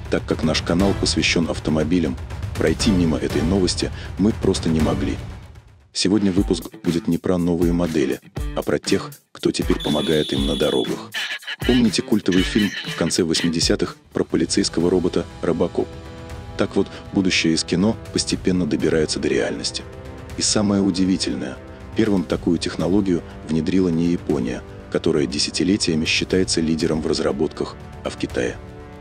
Так как наш канал посвящен автомобилям, пройти мимо этой новости мы просто не могли. Сегодня выпуск будет не про новые модели, а про тех, кто теперь помогает им на дорогах. Помните культовый фильм в конце 80-х про полицейского робота Робокоп? Так вот, будущее из кино постепенно добирается до реальности. И самое удивительное, первым такую технологию внедрила не Япония, которая десятилетиями считается лидером в разработках, а в Китае.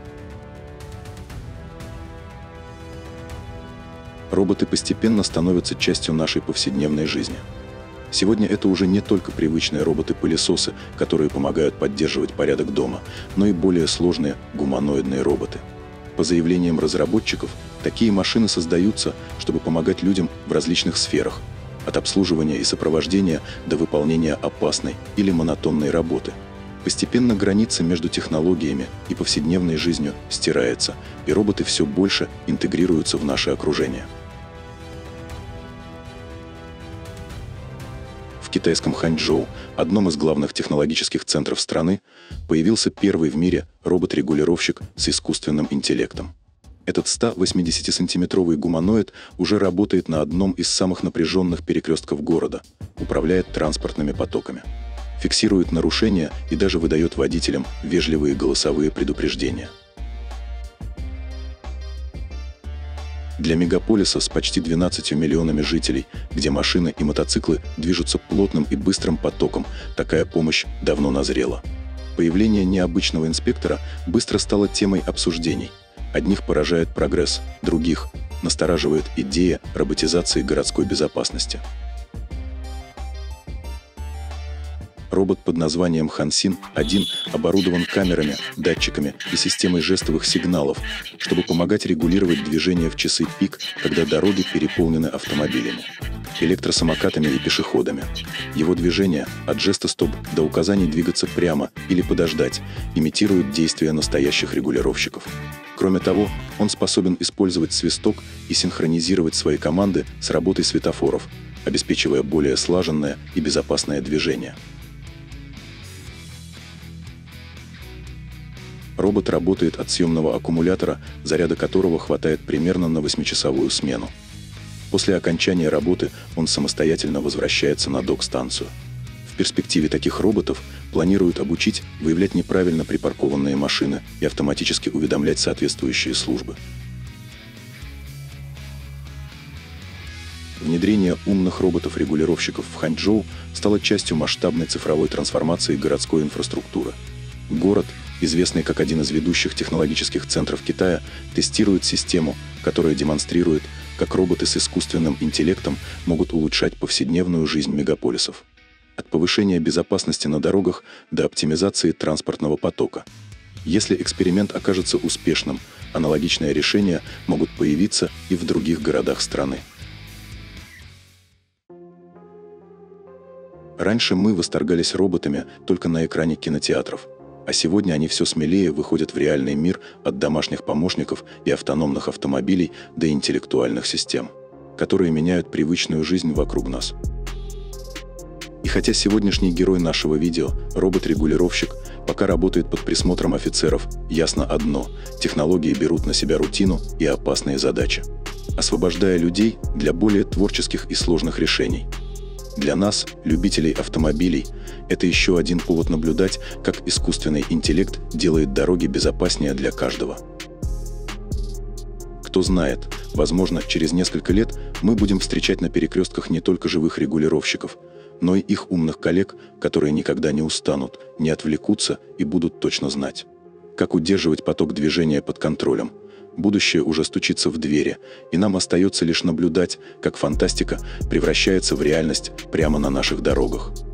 Роботы постепенно становятся частью нашей повседневной жизни. Сегодня это уже не только привычные роботы-пылесосы, которые помогают поддерживать порядок дома, но и более сложные гуманоидные роботы. По заявлениям разработчиков, такие машины создаются, чтобы помогать людям в различных сферах, от обслуживания и сопровождения до выполнения опасной или монотонной работы. Постепенно граница между технологиями и повседневной жизнью стирается, и роботы все больше интегрируются в наше окружение. В китайском Ханчжоу, одном из главных технологических центров страны, появился первый в мире робот-регулировщик с искусственным интеллектом. Этот 180-сантиметровый гуманоид уже работает на одном из самых напряженных перекрестков города, управляет транспортными потоками, фиксирует нарушения и даже выдает водителям вежливые голосовые предупреждения. Для мегаполиса с почти 12 миллионами жителей, где машины и мотоциклы движутся плотным и быстрым потоком, такая помощь давно назрела. Появление необычного инспектора быстро стало темой обсуждений. Одних поражает прогресс, других настораживает идея роботизации городской безопасности. Робот под названием Хансин-1 оборудован камерами, датчиками и системой жестовых сигналов, чтобы помогать регулировать движение в часы пик, когда дороги переполнены автомобилями, электросамокатами и пешеходами. Его движение от жеста «стоп» до указаний двигаться прямо или подождать имитируют действия настоящих регулировщиков. Кроме того, он способен использовать свисток и синхронизировать свои команды с работой светофоров, обеспечивая более слаженное и безопасное движение. Робот работает от съемного аккумулятора, заряда которого хватает примерно на 8-часовую смену. После окончания работы он самостоятельно возвращается на док-станцию. В перспективе таких роботов планируют обучить выявлять неправильно припаркованные машины и автоматически уведомлять соответствующие службы. Внедрение умных роботов-регулировщиков в Ханчжоу стало частью масштабной цифровой трансформации городской инфраструктуры. Город, известный как один из ведущих технологических центров Китая, тестирует систему, которая демонстрирует, как роботы с искусственным интеллектом могут улучшать повседневную жизнь мегаполисов. От повышения безопасности на дорогах до оптимизации транспортного потока. Если эксперимент окажется успешным, аналогичные решения могут появиться и в других городах страны. Раньше мы восторгались роботами только на экране кинотеатров, а сегодня они все смелее выходят в реальный мир от домашних помощников и автономных автомобилей до интеллектуальных систем, которые меняют привычную жизнь вокруг нас. И хотя сегодняшний герой нашего видео, робот-регулировщик, пока работает под присмотром офицеров, ясно одно – технологии берут на себя рутину и опасные задачи, освобождая людей для более творческих и сложных решений. Для нас, любителей автомобилей, это еще один повод наблюдать, как искусственный интеллект делает дороги безопаснее для каждого. Кто знает, возможно, через несколько лет мы будем встречать на перекрестках не только живых регулировщиков, но и их умных коллег, которые никогда не устанут, не отвлекутся и будут точно знать, как удерживать поток движения под контролем. Будущее уже стучится в двери, и нам остается лишь наблюдать, как фантастика превращается в реальность прямо на наших дорогах.